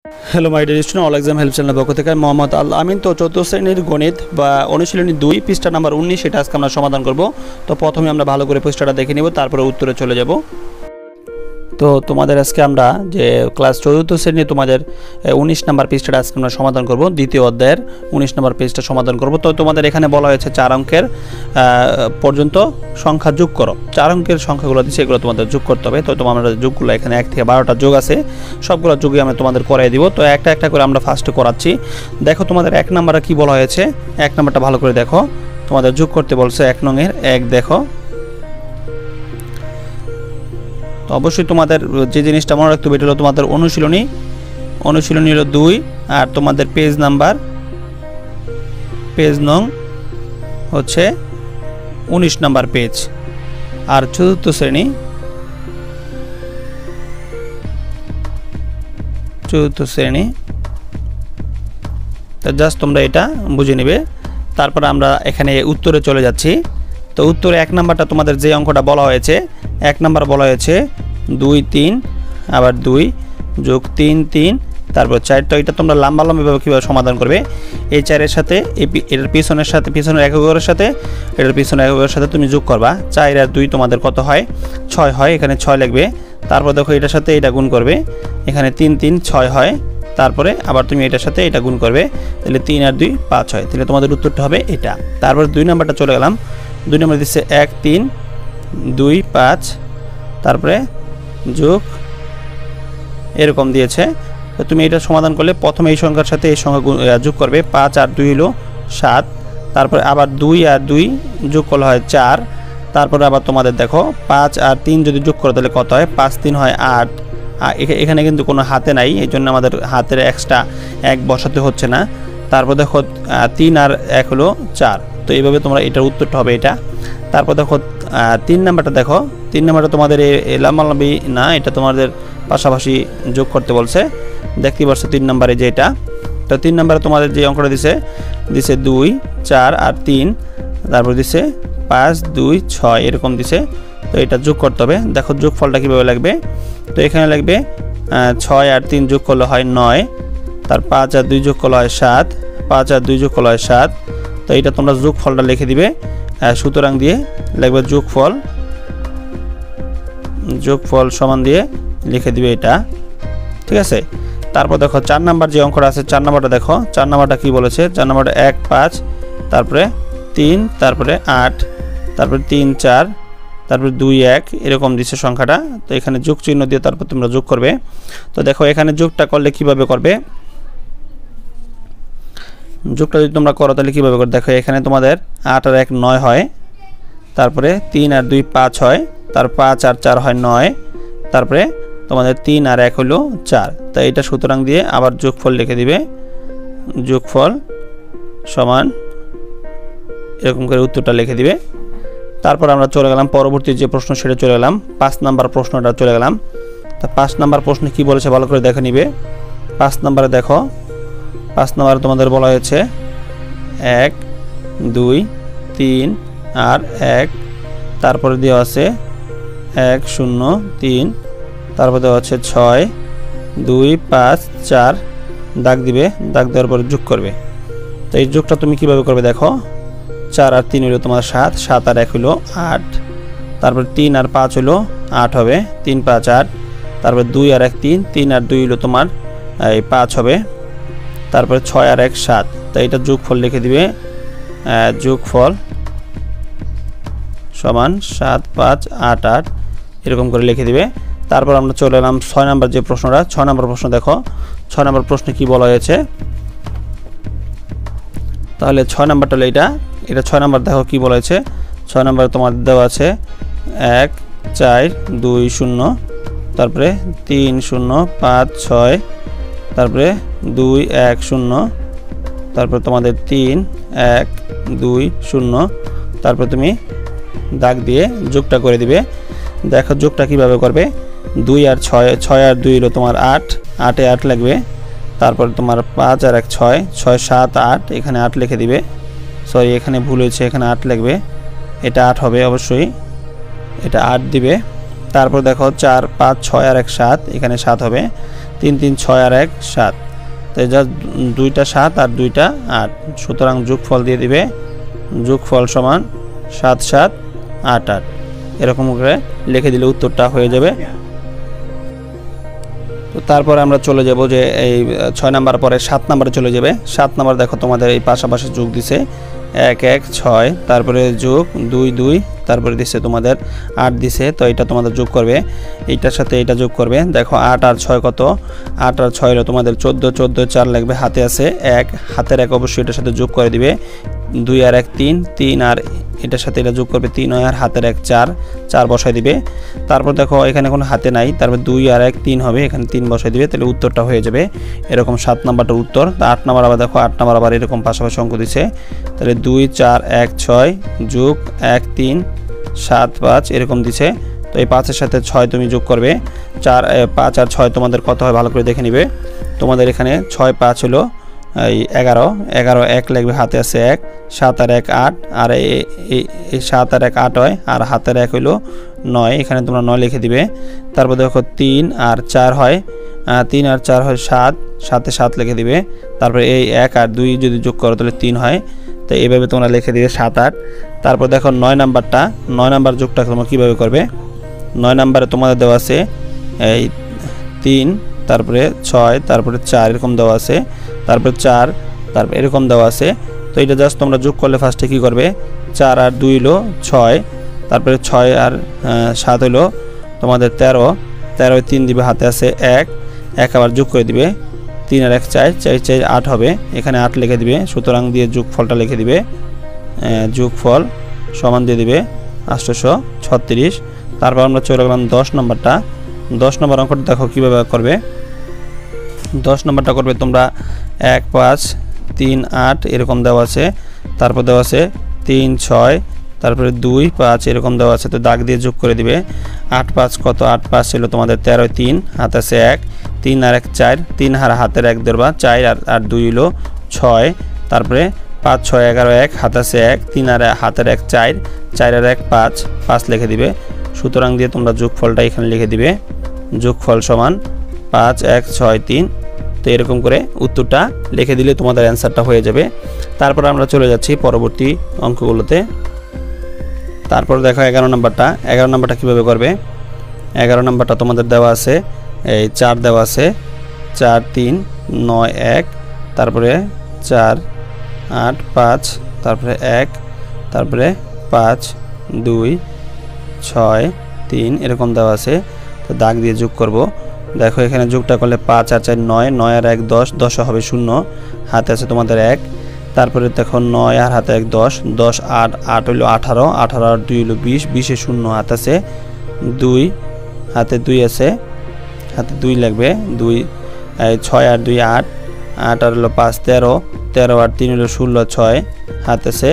Hello my dear student, all exam help চ্যানেলের পক্ষ থেকে মোহাম্মদ আল আমিন। তো চতুর্থ শ্রেণীর গণিত বা অনুশীলনী 2 পৃষ্ঠা নাম্বার 19 সেটা আজকে আমরা সমাধান করব। তো প্রথমে আমরা ভালো করে পৃষ্ঠাটা দেখে নিব, তারপরে উত্তরে চলে যাব। তো তোমাদের আজকে আমরা যে ক্লাস চতুর্থ শ্রেণী তোমাদের 19 নম্বর পৃষ্ঠাটা আজকে আমরা সমাধান করব, দ্বিতীয় অধ্যায়ের 19 নম্বর পৃষ্ঠা সমাধান করব। তো তোমাদের এখানে বলা হয়েছে 4 অঙ্কের পর্যন্ত সংখ্যা যোগ করো। 4 অঙ্কের সংখ্যাগুলো দিচ্ছে, এগুলো তোমাদের যোগ করতে হবে। তো তোমাদের যোগগুলো এখানে 1 থেকে 12টা যোগ আছে, সবগুলো যোগে আমরা তোমাদের করাই দিব। তো একটা একটা করে আমরা ফার্স্টে করাচ্ছি। দেখো তোমাদের 1 নম্বরে কি বলা হয়েছে, 1 নম্বরটা ভালো করে দেখো। তোমাদের যোগ করতে বলছে 1 নংয়ের 1। দেখো তো অবশ্যই তোমাদের যে জিনিসটা মনে রাখতে হবে, এটা হলো তোমাদের অনুশীলনী হলো 2, আর তোমাদের পেজ নং হচ্ছে 19 নম্বর পেজ। আর চতুর্থ শ্রেণী তো জাস্ট তোমরা এটা বুঝে নেবে। তারপর আমরা এখানে উত্তরে চলে যাচ্ছি। তো উত্তরে 1 নম্বরটা তোমাদের যে অঙ্কটা বলা হয়েছে, 1 নম্বর বলা হয়েছে 2 3 আবার 2 যোগ 3 3 তারপর 4। তো এটা তোমরা লম্বাভাবে কীভাবে সমাধান করবে, এই 4-এর সাথে এটার পিছনের এককের সাথে এটার পিছনের এককের সাথে তুমি যোগ করবা। 4 আর 2 তোমাদের কত হয়, 6 হয়। এখানে 6 লিখবে। তারপর দেখো এটার সাথে এটা গুণ করবে, এখানে 3 3 6 হয়। তারপরে আবার তুমি এটার সাথে এটা গুণ করবে, তাহলে 3 আর 2 5 হয়। তাহলে তোমাদের উত্তরটা হবে এটা। তারপর 2 নম্বরটা চলে গেলাম। 2 নম্বর দিচ্ছে 1 3 2 5, তারপরে যোগ এরকম দিয়েছে। তো তুমি এটা সমাধান করলে প্রথমে এই সংখ্যার সাথে এই সংখ্যা যোগ করবে, 5 আর 2 হলো 7। তারপরে আবার 2 আর 2 যোগ করলে হয় 4। তারপরে আবার তোমাদের দেখো 5 আর 3 যদি যোগ করো তাহলে কত হয়, 5 3 হয় 8। এখানে কিন্তু কোনো হাতে নাই, এই জন্য আমাদের হাতের এক্সট্রা 1 বসাতে হচ্ছে না। তারপর দেখো 3 আর 1 হলো 4। তো এইভাবে তোমরা এটার উত্তরটা হবে এটা। তারপর দেখো 3 নাম্বারটা দেখো, 3 নাম্বারটা তোমাদের লাম্বালম্বি না, এটা তোমাদের পাশাপাশি যোগ করতে বলছে। দেখতে পাচ্ছ 3 নাম্বারে যে এটা। তো 3 নাম্বারে তোমাদের যে অঙ্কটা দিছে 2 4 আর 3, তারপর দিছে 5 2 6 এরকম দিছে। তো এটা যোগ করতে হবে। দেখো যোগফলটা কীভাবে লাগবে, তো এখানে লাগবে 6 আর 3 যোগ করলে হয় 9, তার 5 আর 2 যোগ করলে হয় 7, 5 আর 2 যোগ করলে হয় 7। তো এটা তোমরা যোগফলটা লিখে দিবে, সুতরাং দিয়ে লিখবে যোগফল সমান দিয়ে লিখে দিবে এটা, ঠিক আছে। তারপর দেখো 4 নাম্বার যে অঙ্কটা আছে, 4 নাম্বারটা দেখো। 4 নাম্বারটা কি বলেছে, 4 নাম্বারটা 1 5, তারপরে 3, তারপরে 8, তারপরে 3 4, তারপরে 2 1 এরকম দিচ্ছে সংখ্যাটা। তো এখানে যোগ চিহ্ন দিয়ে তারপর তোমরা যোগ করবে। তো দেখো এখানে যোগটা করলে কিভাবে করবে, যোগটা যদি তোমরা করো তাহলে কীভাবে করো, দেখো এখানে তোমাদের 8 আর 1 9 হয়, তারপরে 3 আর 2 5 হয়, তার 5 আর 4 হয় 9, তারপরে তোমাদের 3 আর 1 হলো 4। তাই এটা সুতরাং দিয়ে আবার যোগফল লিখে দিবে, যোগফল সমান এরকম করে উত্তরটা লিখে দিবে। তারপর আমরা চলে গেলাম পরবর্তী যে প্রশ্ন, সেটা চলে গেলাম 5 নাম্বার প্রশ্নটা চলে গেলাম। তা 5 নাম্বার প্রশ্নে কি বলেছে ভালো করে দেখে নিবে। 5 নাম্বারে দেখো, 5 নাম্বারে তোমাদের বলা হয়েছে 1 2 3 আর 1, তারপরে দেওয়া আছে 1 0 3, তারপর দেওয়া আছে 6 2 5 4, দাগ দিবে, দাগ দেওয়ার পরে যোগ করবে। তো এই যোগটা তুমি কিভাবে করবে, দেখো 4 আর 3 হলো তোমার 7, 7 আর 1 হলো 8, তারপর 3 আর 5 হলো 8 হবে, 3 5 8, তারপর 2 আর 1 3, 3 আর 2 হলো তোমার এই 5 হবে, তারপরে 6 আর 1 7। তাই এটা যোগফল লিখে দিবে, যোগফল সমান 7 5 8 8 এরকম করে লিখে দিবে। তারপর আমরা চলে এলাম 6 নাম্বার যে প্রশ্নটা। 6 নাম্বার প্রশ্ন দেখো, 6 নাম্বার প্রশ্নে কি বলা হয়েছে, তাহলে 6 নাম্বারটা হলো এটা। 6 নাম্বার দেখো কি বলা হয়েছে। 6 নাম্বার তোমার দেওয়া আছে 1 4 2 0, তারপরে 3 0 5 6, তারপরে 2 1 0, তারপরে তোমাদের 3 1 2 0, তারপরে তুমি দাগ দিয়ে যোগটা করে দিবে। দেখো যোগটা কিভাবে করবে, 2 আর 6, 6 আর 2 হলো তোমার 8, 8 এ 8 লাগবে, তারপর তোমার 5 আর 1 6, 6 7 8, এখানে 8 লিখে দিবে। সরি এখানে ভুল হয়েছে, এখানে 8 লাগবে, এটা 8 হবে অবশ্যই, এটা 8 দিবে। তারপর দেখো 4 5 6 আর 1 7, এখানে 7 হবে। 3 3 6 আর 1 7, তাই জাস্ট 2টা 7 আর 2টা 8, সুতরাং যোগফল দিয়ে দিবে যোগফল সমান 7 7 8 8, এরকম করে লিখে দিলে উত্তরটা হয়ে যাবে। তো তারপরে আমরা চলে যাব যে এই 6 নাম্বার পরে 7 নাম্বারে চলে যাবে। 7 নাম্বার দেখো তোমাদের এই পাশাপাশি যোগ দিছে 1 1 6, তারপরে যোগ 2 2, তারপরে দিছে তোমাদের 8 দিছে, তো এটা তোমাদের যোগ করবে, এইটার সাথে এটা যোগ করবে। দেখো 8 আর 6 কত, 8 আর 6 হলো তোমাদের 14, 14 4 লাগবে, হাতে আছে 1, হাতের 1 অবশ্যই এটার সাথে যোগ করে দিবে। 2 আর 1 3, 3 আর এটার সাথে এটা যোগ করবে 3 আর হাতের 1 4, 4 বসাই দিবে। তারপর দেখো এখানে কোনো হাতে নাই, তারপর 2 আর 1 3 হবে, এখানে 3 বসাই দিবে, তাহলে উত্তরটা হয়ে যাবে এরকম 7 নাম্বারটার উত্তর। তো 8 নাম্বার আবার দেখো 8 নাম্বার আবার এরকম পাশাপাশি অঙ্ক দিছে, তাহলে 2 4 1 6 যোগ 1 3 7 5 এরকম দিছে। তো এই 5 এর সাথে 6 তুমি যোগ করবে, 4 5 আর 6 তোমাদের কত হয় ভালো করে দেখে নিবে। তোমাদের এখানে 6 5 হলো এই 11, 11 1 লাগবে, হাতে আছে 1, 7 আর 1 8, আর এই 7 আর 1 8 হয়, আর হাতের 1 হলো 9, এখানে তোমরা 9 লিখে দিবে। তারপর দেখো 3 আর 4 হয়, 3 আর 4 হয় 7, 7 এ 7 লিখে দিবে। তারপর এই 1 আর 2 যদি যোগ করো তাহলে 3 হয়, তো এইভাবে তোমরা লিখে দিবে 7 8। তারপর দেখো 9 নাম্বারটা, 9 নাম্বার যোগটা তোমরা কীভাবে করবে, 9 নাম্বারে তোমাদের দেওয়া আছে এই 3, তারপরে 6, তারপরে 4 এরকম দেওয়া আছে, তারপরে 4, তারপর এরকম দেওয়া আছে। তো এটা জাস্ট তোমরা যোগ করলে ফার্স্টে কী করবে, 4 আর 2 হলো 6, তারপরে 6 আর 7 হলো তোমাদের 13, 13 3 দিবে, হাতে আছে 1, 1 আবার যোগ করে দিবে, 3 আর 1 4, 4 4 8 হবে, এখানে 8 লিখে দিবে, সুতরাং দিয়ে যোগফলটা লিখে দিবে, যোগফল সমান দিয়ে দিবে 836। তারপর আমরা চলে গেলাম 10 নম্বরটা। 10 নম্বর অঙ্কটা দেখো কীভাবে করবে। 10 নম্বরটা করবে তোমরা 1 5 3 8 এরকম দেওয়া আছে, তারপর দেওয়া আছে 3 6, তারপরে 2 5 এরকম দেওয়া আছে, তো দাগ দিয়ে যোগ করে দিবে। 8 5 কত, 8 5 ছিল তোমাদের 13 3, হাতে আছে 1, 3 আর 1 4, 3 আর হাতের 1 ধরবা, 4 আর 2 হলো 6, তারপরে 5 6 11 1, হাতে আছে 1, 3 আর হাতের 1 4, 4 আর 1 5, 5 লিখে দিবে। সুতরাং দিয়ে তোমরা যোগফলটা এখানে লিখে দিবে, যোগফল সমান 5 1 6 3। তো এরকম করে উত্তরটা লিখে দিলে তোমাদের অ্যান্সারটা হয়ে যাবে। তারপর আমরা চলে যাচ্ছি পরবর্তী অঙ্কগুলোতে। তারপর দেখো 11 নম্বরটা। 11 নম্বরটা কীভাবে করবে, 11 নম্বরটা তোমাদের দেওয়া আছে এই 4 দেওয়া আছে, 4 3 9 1, তারপরে 4 8 5, তারপরে 1, তারপরে 5 2 6 3 এরকম দেওয়া আছে। তো দাগ দিয়ে যোগ করব। দেখো এখানে যোগটা করলে 5 আর 4 9, 9 আর 1 10, 10 হবে 0, হাতে আছে তোমাদের 1, তারপরে দেখো 9 আর হাতে 1 10, 10 8 8 হলো 18, 18 আর 2 হলো 20, 20 এ 0, হাতে আছে 2, হাতে 2 আছে, হাতে 2 লাগবে, 2 6 আর 2 8, 8 আর হলো 5 13, 13 আর 3 হলো 16 6, হাতে আছে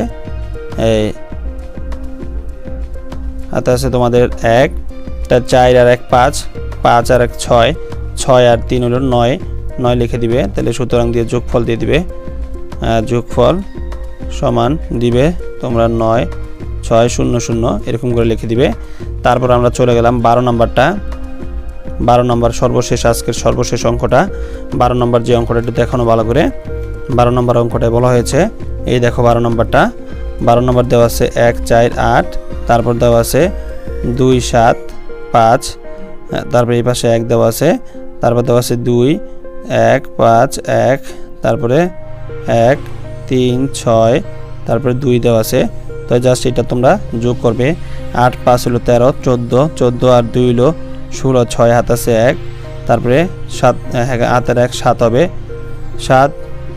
হাতে আছে তোমাদের 1, 4 আর 1 5, 5 আর 1 6, 6 আর 3 হলো 9, 9 লিখে দিবে। তাহলে সুতরাং দিয়ে যোগফল দিয়ে দিবে, যোগফল সমান দিবে তোমরা 9 6 0 0 এরকম করে লিখে দিবে। তারপর আমরা চলে গেলাম 12 নম্বরটা। 12 নম্বর সর্বশেষ, আজকের সর্বশেষ অঙ্কটা। 12 নম্বর যে অঙ্কটা একটু দেখানো ভালো করে। 12 নম্বর অঙ্কটায় বলা হয়েছে এই দেখো 12 নম্বরটা। 12 নম্বর দেওয়া আছে 1 4 8, তারপর দেওয়া আছে 2 7 5, তারপরে এই পাশে 1 দেওয়া আছে, তারপর দেওয়া আছে 2 1 5 1, তারপরে 1 3 6, তারপরে 2 দেওয়া আছে। তো জাস্ট এটা তোমরা যোগ করবে। 8 5 হলো 13, 14, 14 আর 2 হলো 16, 6 হাতে আছে 1, তারপরে 7 হাতের 1 7 হবে, 7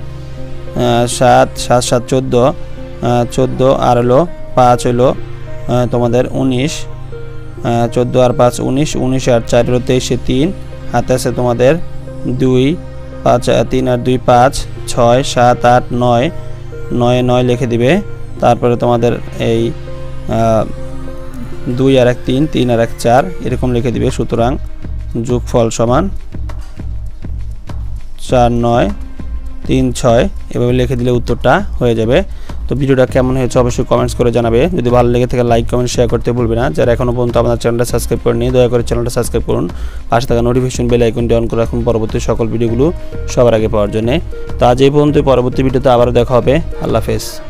7 7 7 14, 14 আর হলো 5 হলো তোমাদের 19, 14 আর 5 19, 19 আর 4 হলো 23 3, হাতে আছে তোমাদের 2 5 3 আর 2 5 6 7 8 9, 9 9 লিখে দিবে। তারপরে তোমাদের এই 2 আর 1 3, 3 আর 1 4 এরকম লিখে দিবে। সুতরাং যোগফল সমান 4 9 3 6 এভাবে লিখে দিলে উত্তরটা হয়ে যাবে। তো ভিডিওটা কেমন হয়েছে অবশ্যই কমেন্টস করে জানাবে। যদি ভালো লেগে থাকে লাইক কমেন্ট শেয়ার করতে ভুলবে না। যারা এখনও পর্যন্ত আমাদের চ্যানেলটা সাবস্ক্রাইব করেনি দয়া করে চ্যানেলটা সাবস্ক্রাইব করুন, পাশে থাকা নোটিফিকেশন বেল আইকনটি অন করে রাখুন পরবর্তী সকল ভিডিওগুলো সবার আগে পাওয়ার জন্য। তো আজ এই পর্যন্ত, পরবর্তী ভিডিওতে আবারও দেখা হবে। আল্লাহ হাফেজ।